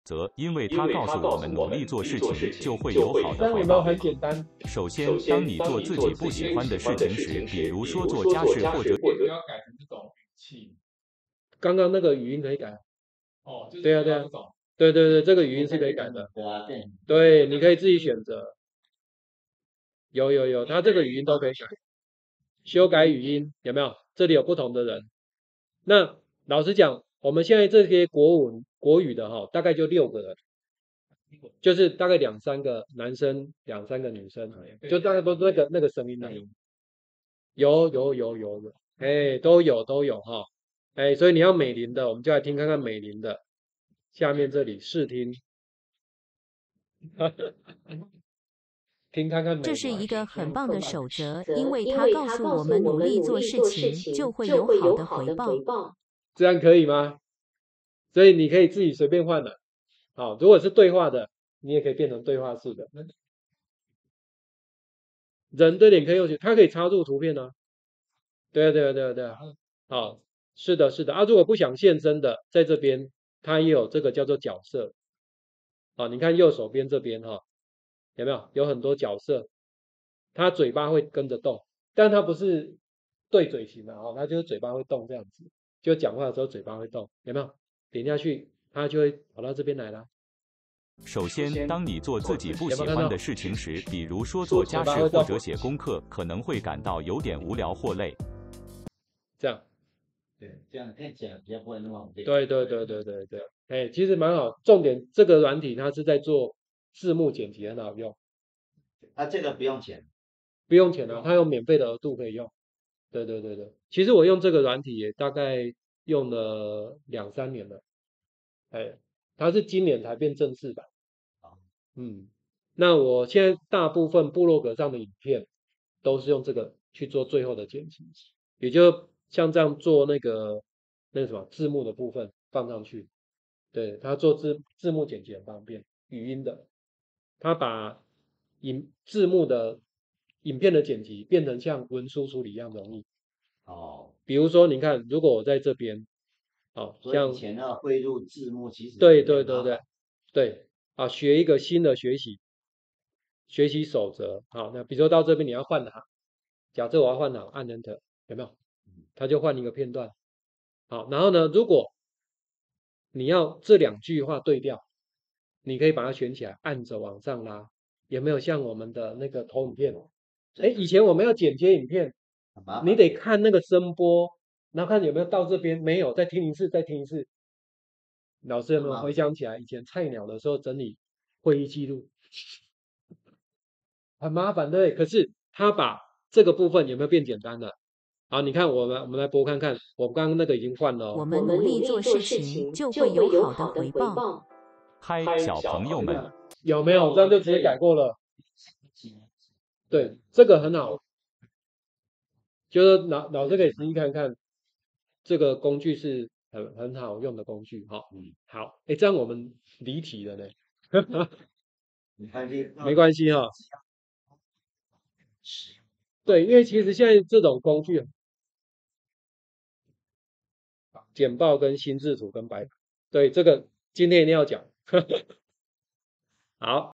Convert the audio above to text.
则，因为它告诉我们努力做事情就会有好这样有没有的回报。 很简单？ 首先，当你做自己不喜欢的事情时，比如说做家事或者不要改成这种语气。刚刚那个语音可以改。哦，就是对啊对啊，对对对，这个语音是可以改的。对，你可以自己选择。有，它这个语音都可以改。修改语音有没有？这里有不同的人。那老实讲，我们现在这些国语的哈，大概就6个人，就是大概2、3个男生，2、3个女生，就大概都那个声音而已。有，哎，都有哈，哎，所以你要美玲的，我们就来听看看美玲的，下面这里试听，听看看美这是玲。 一个很棒的守则，因为它告诉我们努力做事情就会有好的回报。 这样可以吗？所以你可以自己随便换的。好，如果是对话的，你也可以变成对话式的。人的脸可以用，它可以插入图片呢、对啊，对啊。好，是的啊。如果不想现身的，在这边它也有这个叫做角色。好，你看右手边这边哈，有没有有很多角色？它嘴巴会跟着动，但它不是对嘴型的哦，它就是嘴巴会动这样子，就讲话的时候嘴巴会动，有没有？点下去，它就会跑到这边来了。 首先，当你做自己不喜欢的事情时，比如说做家嘴巴会动事或者写功课，可能会感到有点无聊或累。 这样， 对，这样看起来比较不会那么累。 对，哎，其实蛮好。重点这个软体它是在做字幕剪辑，很好用， 啊，这个不用钱。 不用钱啊，它有免费的额度可以用。对，其实我用这个软体也大概用了2、3年了，哎，它是今年才变正式版。嗯，那我现在大部分部落格上的影片都是用这个去做最后的剪辑，也就像这样做那个什么字幕的部分放上去。对，它做字幕剪辑很方便，语音的，它把字幕的影片的剪辑变成像文书处理一样容易。 哦， 比如说，你看，如果我在这边，好， 所以像以前要汇入字幕其实对有点麻烦。 对啊，学一个新的学习守则。好，那比如说到这边你要换行，假设我要换行，按 Enter 有没有？它就换一个片段。好，然后呢，如果你要这2句话对调，你可以把它选起来，按着往上拉。有没有像我们的那个投影片？哎，以前我们要剪接影片，你得看那个声波，然后看有没有到这边，没有，再听一次，再听一次。老师有没有回想起来以前菜鸟的时候整理会议记录？很麻烦，对不对？可是他把这个部分有没有变简单了？好，你看我们来播看看，我刚刚那个已经换了哦。 我们努力做事情就会有好的回报。 嗨，小朋友们， 有没有？这样就直接改过了。对，这个很好，就是老师可以实际看看，这个工具是很好用的工具。好，好，哎，这样我们离题了呢。没关系哈。对，因为其实现在这种工具，简报跟心智图跟白板，对，这个今天一定要讲。好。